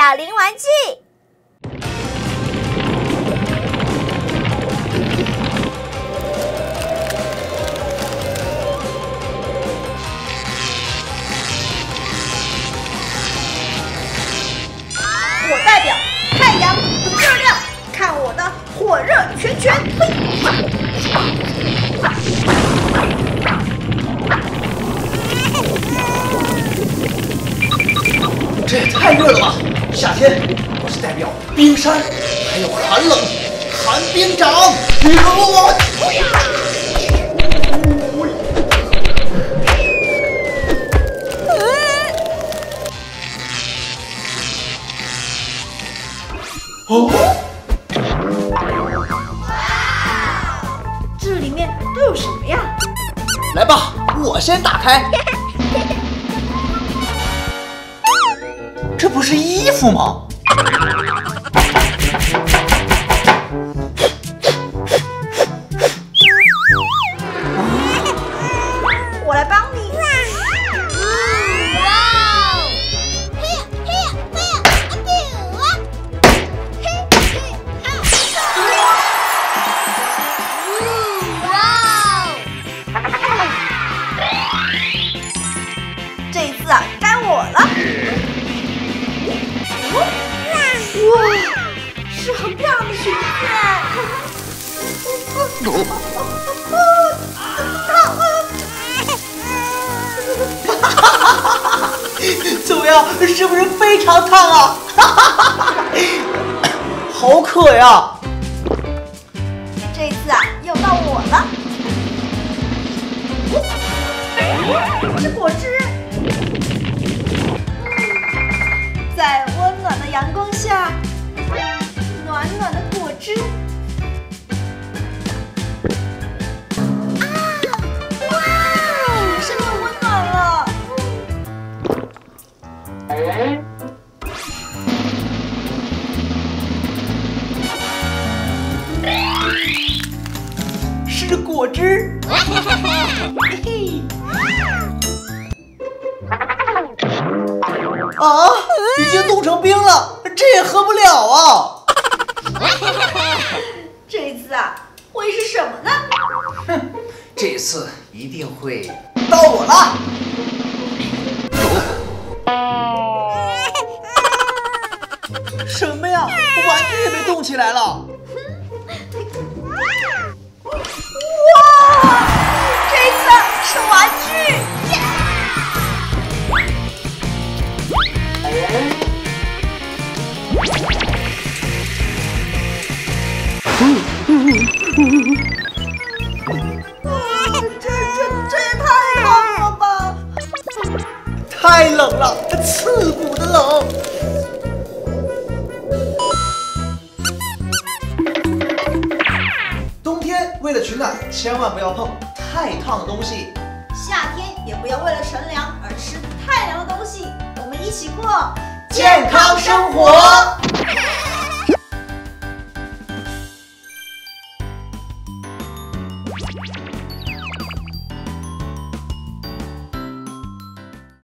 小零玩具。 我代表太阳热量，看我的火热拳拳！ 这也太热了吧！夏天，我是代表冰山，还有寒冷，寒冰掌！哦， 这里面都有什么呀？ 来吧，我先打开。这不是衣服吗？ 我来帮你。这一次啊，该我了。哇，是很漂亮的裙子。 怎么样？是不是非常烫啊？好渴呀！ 这次啊，又到我了。是果汁。在温暖的阳光下，暖暖的果汁。哇，是不是温暖了？ 是果汁。嘿嘿。啊！已经冻成冰了，这也喝不了啊！ 这一次啊，会是什么呢？ 哼，这次一定会到我了。什么呀？玩具也被冻起来了。 哇！这一次是玩具。这也太冷了吧！ 太冷了，刺骨的冷。冬天为了取暖，千万不要碰太烫的东西。 夏天也不要为了乘凉而吃太凉的东西。我们一起过健康